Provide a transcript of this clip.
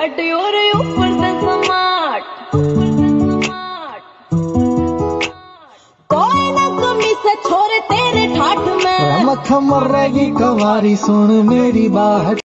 और ऊपर से स्मार्ट, कोई ना कमी से छोरे तेरे ठाठ में मक्खन मरेगी कवारी सुन मेरी बात।